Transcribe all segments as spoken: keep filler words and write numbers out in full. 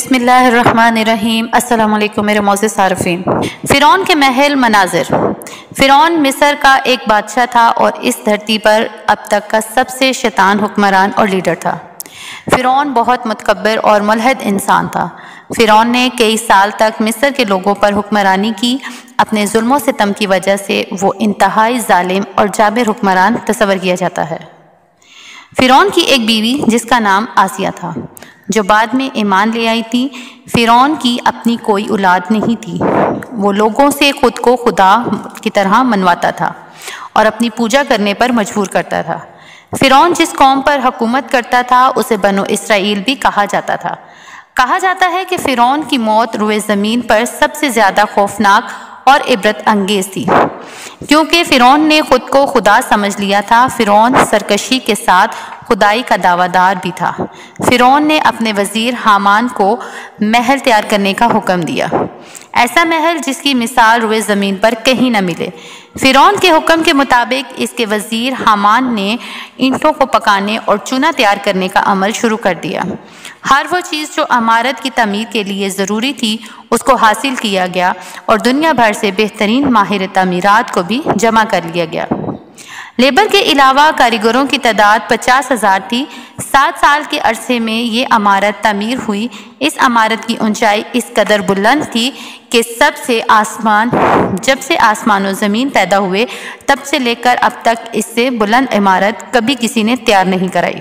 بسم اللہ الرحمن الرحیم۔ السلام علیکم میرے معزز صارفین۔ فرعون کے محل مناظر۔ فرعون مصر کا ایک بادشاہ تھا اور اس دھرتی پر اب تک کا سب سے شیطان حکمران اور لیڈر تھا۔ فرعون بہت متکبر اور ملحد انسان تھا۔ فرعون نے کئی سال تک مصر کے لوگوں پر حکمرانی کی۔ اپنے ظلم و ستم کی وجہ سے وہ انتہائی ظالم اور جابر حکمران تصور کیا جاتا ہے۔ فرعون کی ایک بیوی جس کا نام آسیہ تھا، جو بعد میں ایمان لے آئی تھی۔ فرعون کی اپنی کوئی اولاد نہیں تھی۔ وہ لوگوں سے خود کو خدا کی طرح منواتا تھا اور اپنی پوجا کرنے پر مجبور کرتا تھا۔ فرعون جس قوم پر حکومت کرتا تھا اسے بنو اسرائیل بھی کہا جاتا تھا۔ کہا جاتا ہے کہ فرعون کی موت روئے زمین پر سب سے زیادہ خوفناک اور عبرت انگیز تھی، کیونکہ فرعون نے خود کو خدا سمجھ لیا تھا۔ فرعون سرکشی کے ساتھ خدائی کا دعویٰ دار بھی تھا۔ فرعون نے اپنے وزیر حامان کو محل تیار کرنے کا حکم دیا، ایسا محل جس کی مثال روئے زمین پر کہیں نہ ملے۔ فرعون کے حکم کے مطابق اس کے وزیر حامان نے اینٹوں کو پکانے اور چونا تیار کرنے کا عمل شروع کر دیا۔ ہر وہ چیز جو عمارت کی تعمیر کے لیے ضروری تھی اس کو حاصل کیا گیا اور دنیا بھر سے بہترین ماہر تعمیرات کو بھی جمع کر لیا گیا۔ لیبر کے علاوہ کاریگروں کی تعداد پچاس ہزار تھی۔ سات سال کے عرصے میں یہ عمارت تعمیر ہوئی۔ اس عمارت کی اونچائی اس قدر بلند تھی کہ سب سے آسمان جب سے آسمان و زمین پیدا ہوئے تب سے لے کر اب تک اس سے بلند عمارت کبھی کسی نے تیار نہیں کرائی۔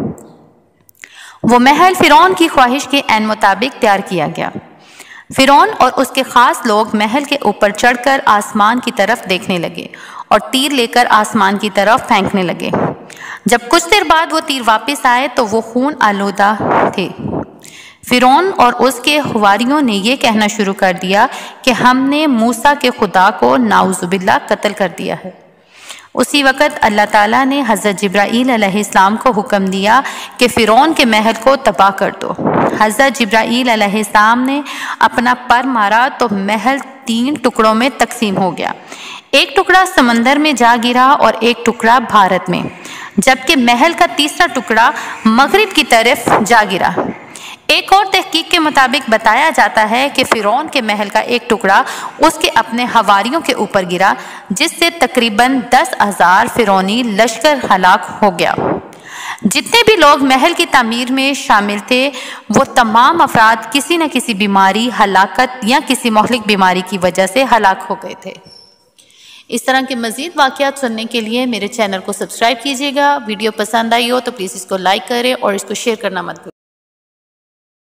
وہ محل فرعون کی خواہش کے عین مطابق تیار کیا گیا۔ فرعون اور اس کے خاص لوگ محل کے اوپر چڑھ کر آسمان کی طرف دیکھنے لگے اور تیر لے کر آسمان کی طرف پھینکنے لگے۔ جب کچھ دیر بعد وہ تیر واپس آئے تو وہ خون آلودہ تھے۔ فرعون اور اس کے حواریوں نے یہ کہنا شروع کر دیا کہ ہم نے موسیٰ کے خدا کو نعوذ باللہ قتل کر دیا ہے۔ اسی وقت اللہ تعالیٰ نے حضرت جبرائیل علیہ السلام کو حکم دیا کہ فرعون کے محل کو تباہ کر دو۔ حضرت جبرائیل علیہ السلام نے اپنا پر مارا تو محل تین ٹکڑوں میں تقسیم ہو گیا۔ ایک ٹکڑا سمندر میں جا گرا اور ایک ٹکڑا بھارت میں، جبکہ محل کا تیسرا ٹکڑا مغرب کی طرف جا گرا۔ ایک اور تحقیق کے مطابق بتایا جاتا ہے کہ فرعون کے محل کا ایک ٹکڑا اس کے اپنے حواریوں کے اوپر گرا، جس سے تقریباً دس ہزار فرعونی لشکر ہلاک ہو گیا۔ جتنے بھی لوگ محل کی تعمیر میں شامل تھے وہ تمام افراد کسی نہ کسی بیماری، ہلاکت یا کسی مہلک بیماری کی وجہ سے ہلاک ہو گئے تھے۔ اس طرح کے مزید واقعات سننے کے لیے میرے چینل کو سبسکرائب کیجیے گا۔ ویڈیو پسند آئی ہو تو پلیز اس کو لائک کریں اور اس کو شیئر کرنا مت بھولیں۔